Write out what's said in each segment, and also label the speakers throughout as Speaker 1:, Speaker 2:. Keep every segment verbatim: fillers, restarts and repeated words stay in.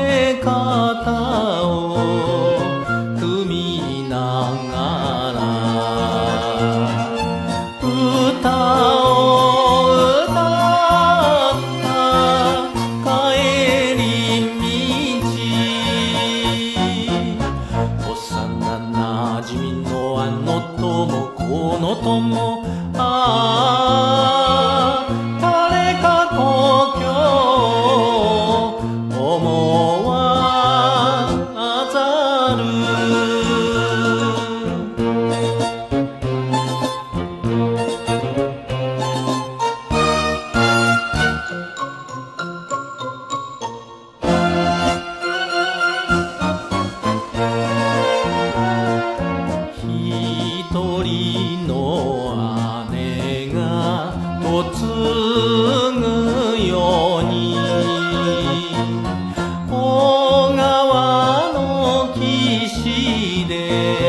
Speaker 1: れ方を踏みながら歌を歌った帰り道、幼なじみのあの友この友、ああ誰か故郷思わざる。一人の姉が嫁ぐように小川の岸で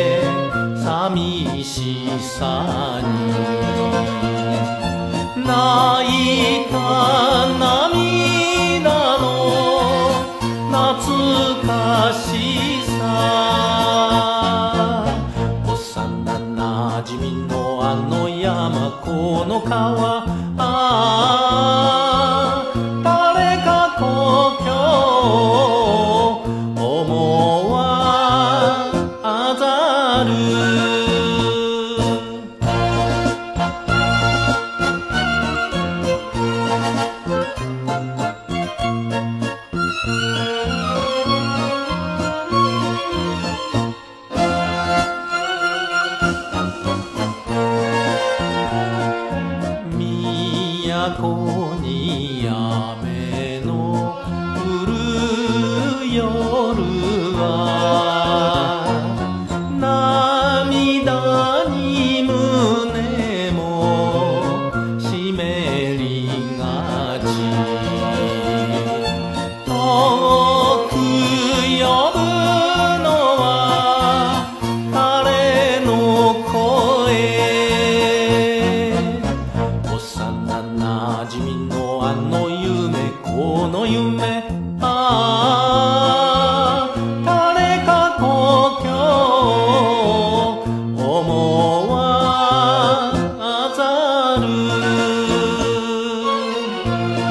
Speaker 1: 寂しさに泣いた涙の懐かしさ、なじみのあの山この川、ああ誰か故郷思わざる。都に雨の降る夜は涙に胸も湿りがち、遠く呼ぶのは彼の声、なじみのあの夢この夢、ああ誰か故郷思わざる。